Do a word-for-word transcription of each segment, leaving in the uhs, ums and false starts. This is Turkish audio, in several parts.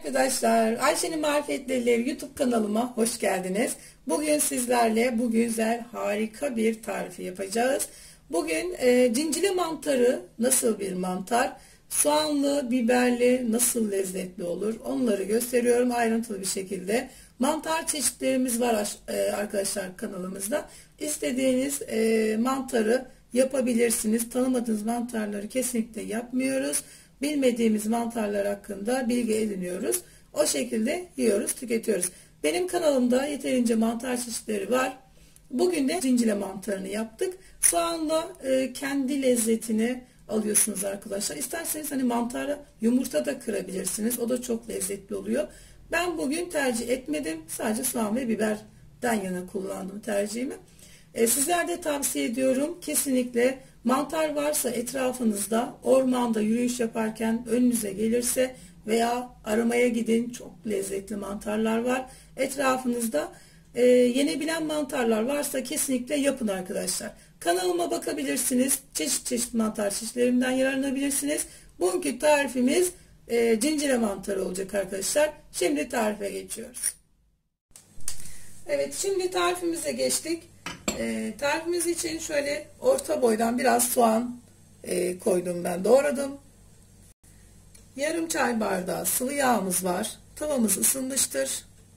Arkadaşlar, Ayşe'nin Marifetlerileri YouTube kanalıma hoş geldiniz. Bugün sizlerle bu güzel harika bir tarifi yapacağız. Bugün e, cincile mantarı nasıl bir mantar, soğanlı, biberli nasıl lezzetli olur onları gösteriyorum ayrıntılı bir şekilde. Mantar çeşitlerimiz var e, arkadaşlar kanalımızda. İstediğiniz e, mantarı yapabilirsiniz. Tanımadığınız mantarları kesinlikle yapmıyoruz. Bilmediğimiz mantarlar hakkında bilgi ediniyoruz. O şekilde yiyoruz, tüketiyoruz. Benim kanalımda yeterince mantar çeşitleri var. Bugün de cincile mantarını yaptık. Soğanla e, kendi lezzetini alıyorsunuz arkadaşlar. İsterseniz hani mantarı yumurta da kırabilirsiniz. O da çok lezzetli oluyor. Ben bugün tercih etmedim. Sadece soğan ve biberden yana kullandım tercihimi. E, sizler de tavsiye ediyorum. Kesinlikle mantar varsa etrafınızda, ormanda yürüyüş yaparken önünüze gelirse veya aramaya gidin. Çok lezzetli mantarlar var. Etrafınızda e, yenebilen mantarlar varsa kesinlikle yapın arkadaşlar. Kanalıma bakabilirsiniz. Çeşit çeşit mantar çeşitlerinden yararlanabilirsiniz. Bugünkü tarifimiz e, cincire mantarı olacak arkadaşlar. Şimdi tarife geçiyoruz. Evet, şimdi tarifimize geçtik. E, tarifimiz için şöyle orta boydan biraz soğan e, koydum ben, doğradım. Yarım çay bardağı sıvı yağımız var. Tavamız ısınmıştır.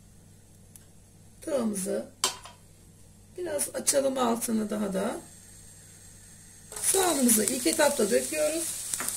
Tavamızı biraz açalım altını daha da. Soğanımızı ilk etapta döküyoruz.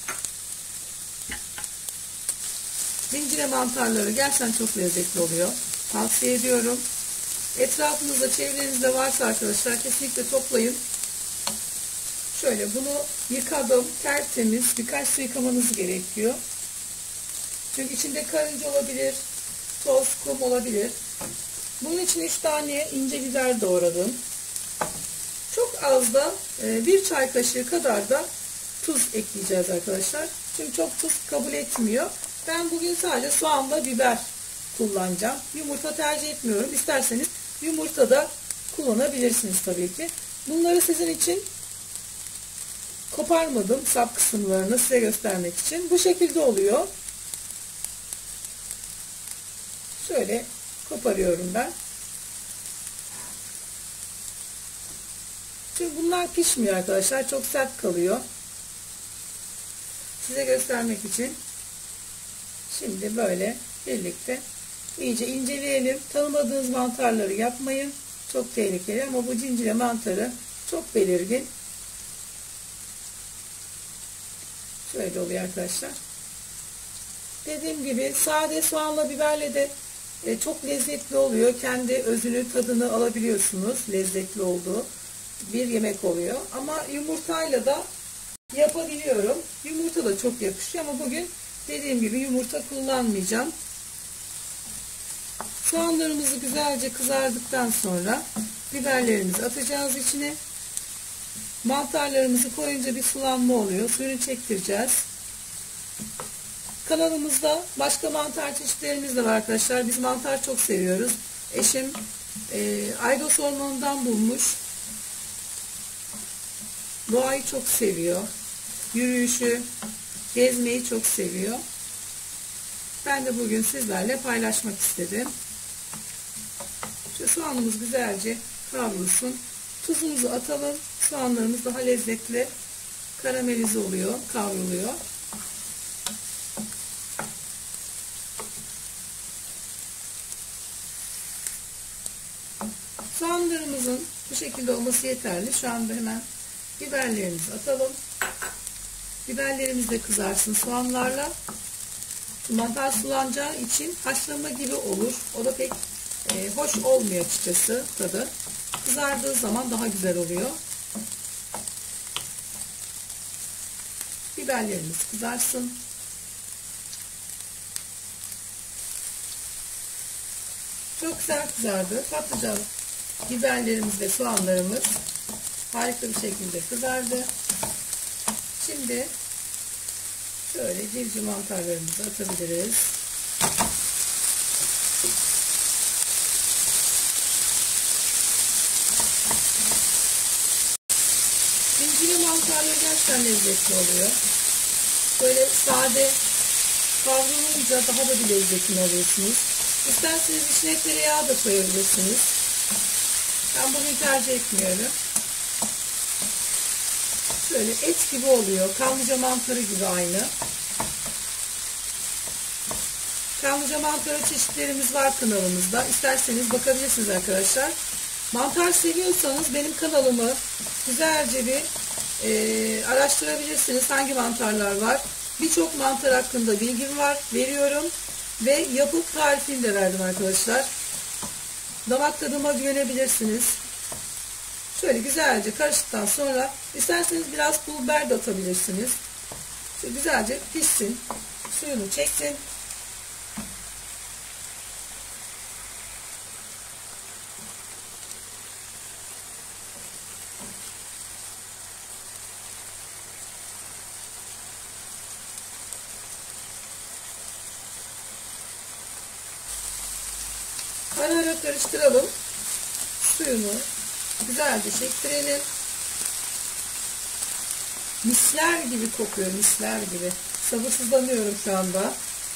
Zincire mantarları gerçekten çok lezzetli oluyor. Tavsiye ediyorum. Etrafınızda, çevrenizde varsa arkadaşlar kesinlikle toplayın. Şöyle bunu yıkadım, tertemiz, birkaç su yıkamanız gerekiyor. Çünkü içinde karınca olabilir, toz, kum olabilir. Bunun için üç tane ince biber doğradım. Çok az da bir çay kaşığı kadar da tuz ekleyeceğiz arkadaşlar. Çünkü çok tuz kabul etmiyor. Ben bugün sadece soğanla biber kullanacağım. Yumurta tercih etmiyorum. İsterseniz yumurta da kullanabilirsiniz tabii ki. Bunları sizin için koparmadım, sap kısımlarını size göstermek için. Bu şekilde oluyor. Şöyle koparıyorum ben. Çünkü bunlar pişmiyor arkadaşlar. Çok sert kalıyor. Size göstermek için. Şimdi böyle birlikte iyice inceleyelim. Tanımadığınız mantarları yapmayın. Çok tehlikeli ama bu cincire mantarı çok belirgin. Şöyle oluyor arkadaşlar. Dediğim gibi sade soğanla biberle de e, çok lezzetli oluyor. Kendi özünü, tadını alabiliyorsunuz. Lezzetli olduğu bir yemek oluyor. Ama yumurtayla da yapabiliyorum. Yumurta da çok yakışıyor ama bugün dediğim gibi yumurta kullanmayacağım. Soğanlarımızı güzelce kızardıktan sonra biberlerimizi atacağız içine. Mantarlarımızı koyunca bir sulanma oluyor. Suyunu çektireceğiz. Kanalımızda başka mantar çeşitlerimiz de var arkadaşlar. Biz mantar çok seviyoruz. Eşim e, Aydos ormanından bulmuş. Doğayı çok seviyor. Yürüyüşü, gezmeyi çok seviyor. Ben de bugün sizlerle paylaşmak istedim. Şu soğanımız güzelce kavrulsun. Tuzumuzu atalım. Soğanlarımız daha lezzetli karamelize oluyor, kavruluyor. Soğanlarımızın bu şekilde olması yeterli. Şu anda hemen biberlerimizi atalım. Biberlerimiz de kızarsın soğanlarla. Mantar sulanacağı için haşlama gibi olur. O da pek e, hoş olmuyor açıkçası tadı. Kızardığı zaman daha güzel oluyor. Biberlerimiz kızarsın. Çok güzel kızardı. Patlıcan, biberlerimiz ve soğanlarımız harika bir şekilde kızardı. Şimdi şöyle civciv mantarlarımızı atabiliriz. Cincire mantarları gerçekten lezzetli oluyor. Böyle sade kavrulunca daha da bir lezzetini alıyorsunuz. İsterseniz içine tereyağı da koyabilirsiniz. Ben bugün tercih etmiyorum. Şöyle et gibi oluyor. Kanlıca mantarı gibi aynı. Kanlıca mantarı çeşitlerimiz var kanalımızda. İsterseniz bakabilirsiniz arkadaşlar. Mantar seviyorsanız benim kanalımı güzelce bir e, araştırabilirsiniz. Hangi mantarlar var? Birçok mantar hakkında bilgim var. Veriyorum. Ve yapıp tarifini de verdim arkadaşlar. Damak tadıma güvenebilirsiniz. Şöyle güzelce karıştıktan sonra isterseniz biraz pul biber de atabilirsiniz. Şöyle güzelce pişsin. Suyunu çeksin. Ara ara karıştıralım. Suyunu güzelce çektirelim. Misler gibi kokuyor, misler gibi. Sabırsızlanıyorum şu anda.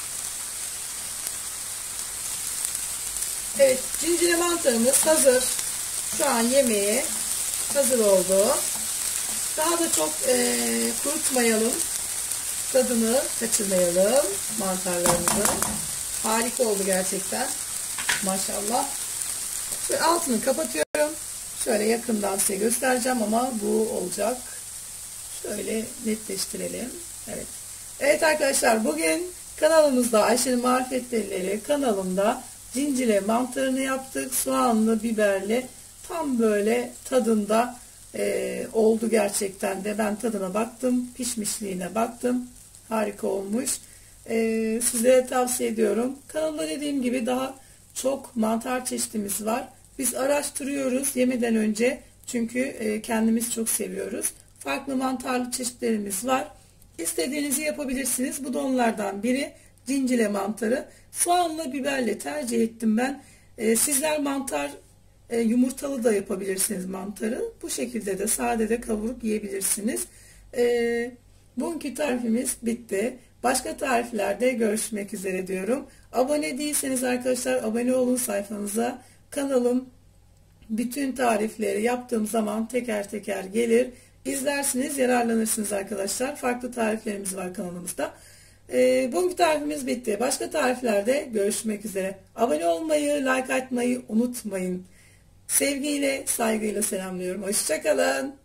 Evet, cincire mantarımız hazır. Şu an yemeğe hazır oldu. Daha da çok e, kurutmayalım. Tadını kaçırmayalım mantarlarımızı. Harika oldu gerçekten. Maşallah. Şöyle altını kapatıyorum. Şöyle yakından size göstereceğim ama bu olacak. Şöyle netleştirelim. Evet. Evet arkadaşlar, bugün kanalımızda Ayşe'nin Marifetleri'yle kanalımda cincire mantarını yaptık. Soğanlı, biberli. Tam böyle tadında e, oldu gerçekten de. Ben tadına baktım. Pişmişliğine baktım. Harika olmuş. E, sizlere tavsiye ediyorum. Kanalda dediğim gibi daha çok mantar çeşitimiz var. Biz araştırıyoruz yemeden önce. Çünkü e, kendimiz çok seviyoruz. Farklı mantarlı çeşitlerimiz var. İstediğinizi yapabilirsiniz. Bu da onlardan biri. Cincile mantarı. Soğanla biberle tercih ettim ben. E, sizler mantar e, yumurtalı da yapabilirsiniz mantarı. Bu şekilde de sade de kavurup yiyebilirsiniz. E, bugünkü tarifimiz bitti. Başka tariflerde görüşmek üzere diyorum. Abone değilseniz arkadaşlar abone olun sayfamıza. Kanalım bütün tarifleri yaptığım zaman teker teker gelir. İzlersiniz, yararlanırsınız arkadaşlar. Farklı tariflerimiz var kanalımızda. Ee, bugünkü tarifimiz bitti. Başka tariflerde görüşmek üzere. Abone olmayı, like atmayı unutmayın. Sevgiyle, saygıyla selamlıyorum. Hoşça kalın.